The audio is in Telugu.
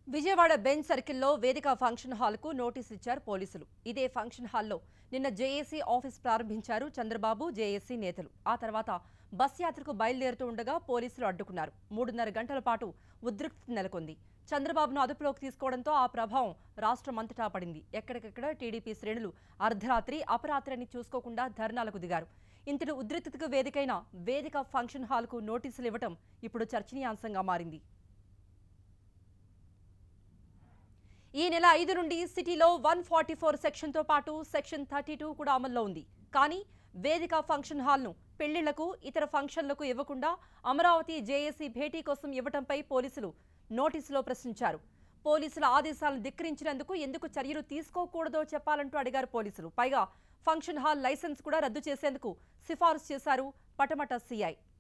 విజయవాడ బెంచ్ సర్కిల్లో వేదిక ఫంక్షన్ హాల్కు నోటీసులు ఇచ్చారు పోలీసులు. ఇదే ఫంక్షన్ హాల్లో నిన్న జేఏసీ ఆఫీస్ ప్రారంభించారు చంద్రబాబు, జేఏసీ నేతలు. ఆ తర్వాత బస్ యాత్రకు బయలుదేరుతూ ఉండగా పోలీసులు అడ్డుకున్నారు. 3.5 గంటల పాటు ఉద్రిక్తత నెలకొంది. చంద్రబాబును అదుపులోకి తీసుకోవడంతో ఆ ప్రభావం రాష్ట్రమంతటా పడింది. ఎక్కడికెక్కడ టీడీపీ శ్రేణులు అర్ధరాత్రి, అపరాత్రి అని చూసుకోకుండా ధర్నాలకు దిగారు. ఇంతటి ఉద్రిక్తతకు వేదికైన వేదిక ఫంక్షన్ హాల్కు నోటీసులు ఇవ్వటం ఇప్పుడు చర్చనీయాంశంగా మారింది. ఈ నెల 5 నుండి సిటీలో 144 సెక్షన్తో పాటు సెక్షన్ 32 కూడా అమల్లో ఉంది. కానీ వేదిక ఫంక్షన్ హాల్ను పెళ్లిళ్లకు, ఇతర ఫంక్షన్లకు ఇవ్వకుండా అమరావతి జేఏసీ భేటీ కోసం ఇవ్వటంపై పోలీసులు నోటీసులో ప్రశ్నించారు. పోలీసుల ఆదేశాలను ధిక్కరించినందుకు ఎందుకు చర్యలు తీసుకోకూడదో చెప్పాలంటూ అడిగారు పోలీసులు. పైగా ఫంక్షన్ హాల్ లైసెన్స్ కూడా రద్దు చేసేందుకు సిఫారసు చేశారు పటమట సీఐ.